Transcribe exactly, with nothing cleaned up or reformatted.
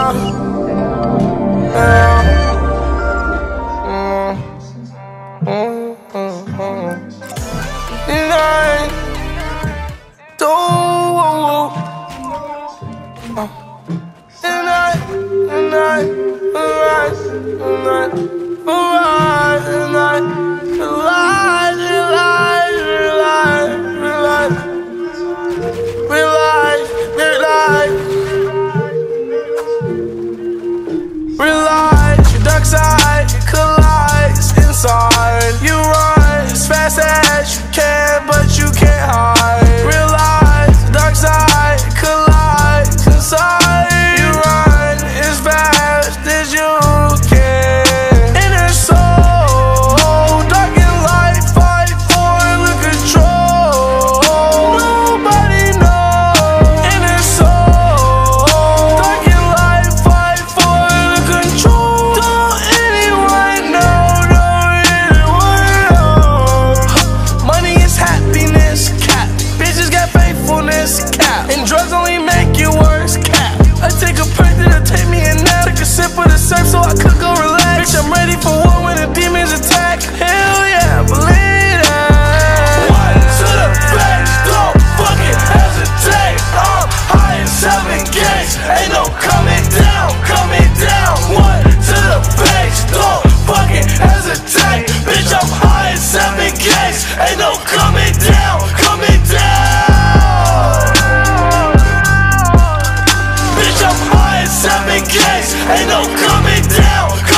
Realize your dark side collides inside. You run as fast as you can, but you can't hide. Realize the dark side collides inside. You run as fast as you can. Inner soul, dark and light, fight for the control. Nobody knows. Inner soul, dark and light, fight for the control. Don't anyone know, don't anyone know. Money is happiness, cap. Bitches got faithfulness, cap. And drugs only make you worse, cap. I take a perk that'll take me a nap. Take a sip of the surf so I could go relax. Bitch, I'm ready for war when the demons attack. Hell yeah, believe that. One to the face, don't fucking hesitate. I'm high in seven gates, ain't no coming down, coming down. One to the face, don't fucking hesitate. Bitch, I'm high in seven gates, ain't no coming down, coming down. Bitch, I'm high in seven gates, ain't no coming down.